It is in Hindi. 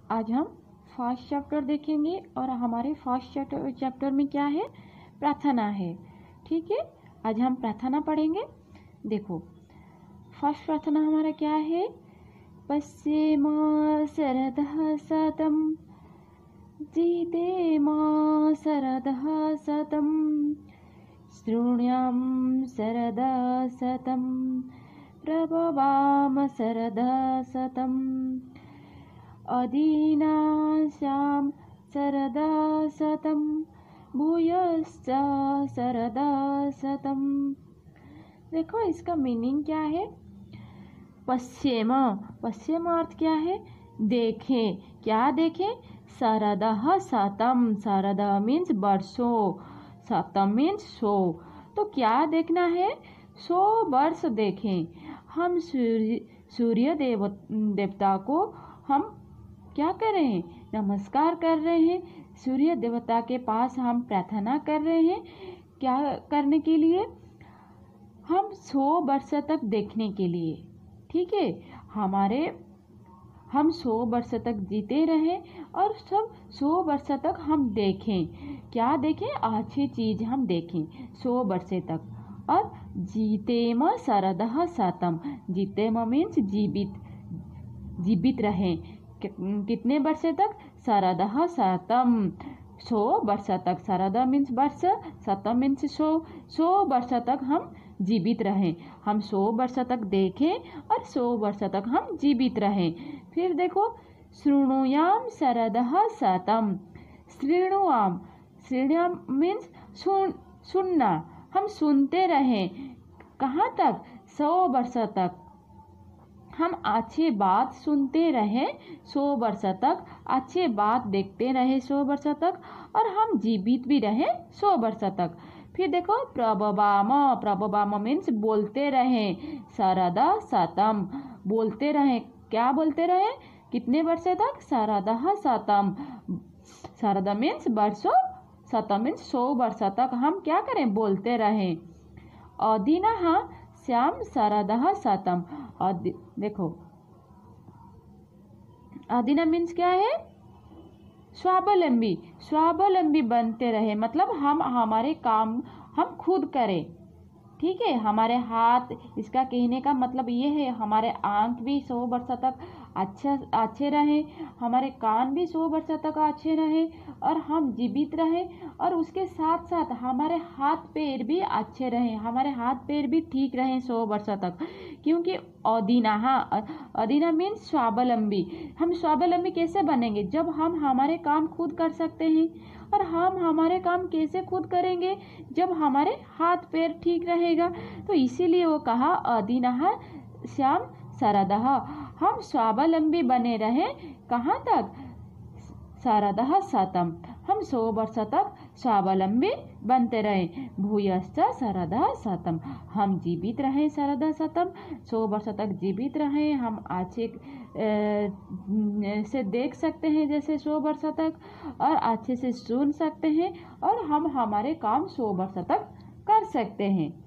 आज हम फर्स्ट चैप्टर देखेंगे और हमारे फर्स्ट चैप्टर में क्या है, प्रार्थना है। ठीक है, आज हम प्रार्थना पढ़ेंगे। देखो फर्स्ट प्रार्थना हमारा क्या है, पश्येम शरदः शतं जीतेम शरदः शतं शृणुयाम शरदः शतं प्रभवाम शरदः शतं अदीनाशां शरदः शतं भूयश्च शरदः शतं। देखो इसका मीनिंग क्या है। पश्येम, पश्येम अर्थ क्या है, देखें। क्या देखें, शरदः शतं, शरदः मीन्स वर्षों, शतम मीन्स 100। तो क्या देखना है, 100 वर्ष देखें। हम सूर्य देवता को हम क्या कर रहे हैं, नमस्कार कर रहे हैं। सूर्य देवता के पास हम प्रार्थना कर रहे हैं। क्या करने के लिए, हम 100 वर्ष तक देखने के लिए। ठीक है, हम 100 वर्ष तक जीते रहें और सब 100 वर्ष तक हम देखें। क्या देखें, अच्छी चीज हम देखें 100 वर्ष तक। और जीतेम शरदः शतं, जीतेम मीन्स जीवित रहें। कितने वर्ष तक, शरदः शतं, 100 वर्ष तक। शरद मीन्स वर्ष, शतम मीन्स 100 वर्ष तक हम जीवित रहें। हम 100 वर्ष तक देखें और 100 वर्ष तक हम जीवित रहें। फिर देखो, शृणुयाम शरदः शतं, शृणुयाम, शृणुयाम मीन्स सुनना। हम सुनते रहें, कहाँ तक, 100 वर्ष तक। हम अच्छी बात सुनते रहें 100 वर्ष तक, अच्छी बात देखते रहें 100 वर्ष तक, और हम जीवित भी रहें 100 वर्ष तक। फिर देखो, प्रभवाम, प्रभवाम मीन्स बोलते रहें, शरदः शतं, बोलते रहें। क्या बोलते रहें, कितने वर्ष तक, शरदः शतं, शरद मीन्स वर्षों, शतं मीन्स 100 वर्ष तक हम क्या करें, बोलते रहें। अदीनः श्याम शरदः शतं, देखो अदीना मीन्स क्या है, स्वावलंबी, स्वावलंबी बनते रहे। मतलब हम हमारे काम हम खुद करें। ठीक है, हमारे हाथ, इसका कहने का मतलब ये है, हमारे आंख भी 100 वर्ष तक अच्छे रहे, हमारे कान भी 100 वर्ष तक अच्छे रहे, और हम जीवित रहे। और उसके साथ साथ हमारे हाथ पैर भी अच्छे रहे, हमारे हाथ पैर भी ठीक रहे 100 वर्ष तक। क्योंकि अदीना मीन्स स्वावलंबी। हम स्वावलंबी कैसे बनेंगे, जब हम हमारे काम खुद कर सकते हैं। और हम हमारे काम कैसे खुद करेंगे, जब हमारे हाथ पैर ठीक रहेगा। तो इसीलिए वो कहा, अदीनः श्याम शरदः, हम स्वावलंबी बने रहें। कहाँ तक, शरदः शतं, हम 100 वर्ष तक स्वावलंबी बनते रहें। भूयश्च शरदः शतं, हम जीवित रहें शरदः शतं, 100 वर्ष तक जीवित रहें। हम अच्छे से देख सकते हैं जैसे 100 वर्ष तक, और अच्छे से सुन सकते हैं, और हम हमारे काम 100 वर्ष तक कर सकते हैं।